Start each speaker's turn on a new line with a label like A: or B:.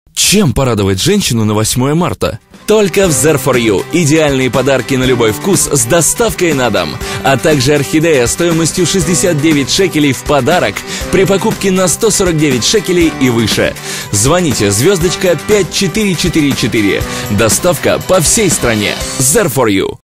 A: Чем порадовать женщину на 8 марта?
B: Только в There4You. Идеальные подарки на любой вкус с доставкой на дом. А также орхидея стоимостью 69 шекелей в подарок при покупке на 149 шекелей и выше. Звоните *5444. Доставка по всей стране. There4You.